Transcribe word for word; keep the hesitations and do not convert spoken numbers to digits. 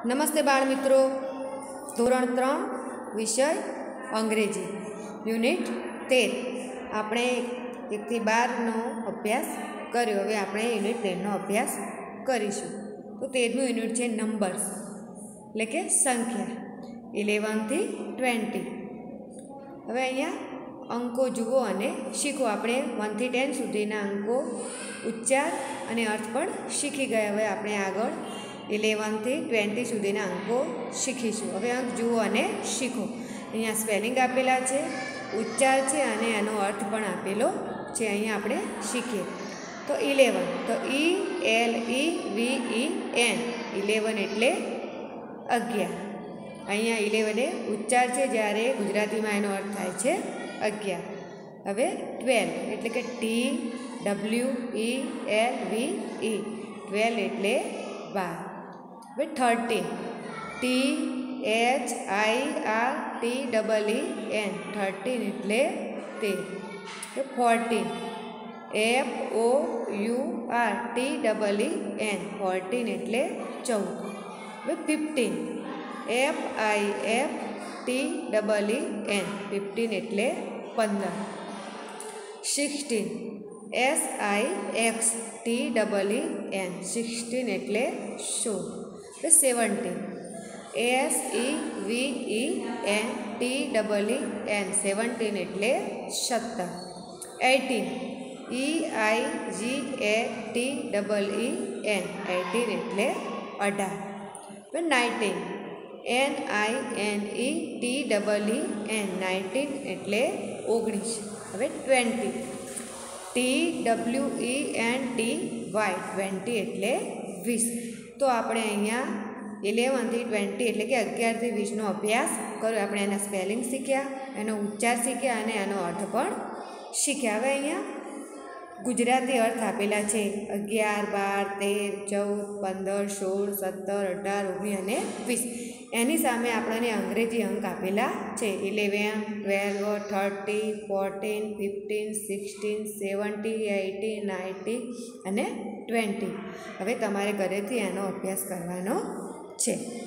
નમસ્તે બાળ મિત્રો, ધોરણ ત્રણ વિષય અંગ્રેજી યુનિટ તેર આપણે એકથી બારનો અભ્યાસ કર્યો. હવે આપણે યુનિટ તેરનો અભ્યાસ કરીશું. તો તેરનું યુનિટ છે નંબર્સ, એટલે કે સંખ્યા, ઇલેવનથી ટ્વેન્ટી. હવે અહીંયા અંકો જુઓ અને શીખો. આપણે વનથી ટેન સુધીના અંકો, ઉચ્ચાર અને અર્થ પણ શીખી ગયા. હવે આપણે આગળ ઇલેવનથી ટ્વેન્ટી સુધીના અંકો શીખીશું. હવે અંક જુઓ અને શીખો. અહીંયા સ્પેલિંગ આપેલા છે, ઉચ્ચાર છે અને એનો અર્થ પણ આપેલો છે. અહીંયા આપણે શીખીએ. તો ઇલેવન, તો E L E V E N, eleven એટલે અગિયાર. અહીંયા ઇલેવન એ ઉચ્ચાર છે, જ્યારે ગુજરાતીમાં એનો અર્થ થાય છે અગિયાર. હવે ટ્વેલ્વ એટલે કે T W E L V E, twelve એટલે બાર. હવે thirteen, T H I R T double E N, thirteen એટલે તેર. Fourteen, F O U R T double E N, fourteen એટલે ચૌદ. હવે fifteen, F I F T double E N, fifteen એટલે પંદર. Sixteen, S I X T double E N, sixteen એટલે સોળ. Seventeen, S E V E N T double E N, seventeen એટલે સત્તર. Eighteen, E I G H T double E N, eighteen એટલે અઢાર. Nineteen, N I N E T double E N, nineteen એટલે ઓગણીસ. હવે twenty, T W E N T Y, twenty એટલે વીસ. તો આપણે અહીંયા ઇલેવનથી ટ્વેન્ટી એટલે કે અગિયારથી વીસનો અભ્યાસ કર્યો. આપણે એના સ્પેલિંગ શીખ્યા, એનો ઉચ્ચાર શીખ્યા અને એનો અર્થ પણ શીખ્યા. હવે અહીંયા ગુજરાતી અર્થ આપેલા છે: અગિયાર, બાર, તેર, ચૌદ, પંદર, સોળ, સત્તર, અઢાર, ઓગણીસ અને વીસ. એની સામે આપણને અંગ્રેજી અંક આપેલા છે: eleven, twelve, thirty, fourteen, fifteen, sixteen, seventy, eighty, ninety અને ટ્વેન્ટી. હવે તમારે ઘરેથી એનો અભ્યાસ કરવાનો છે.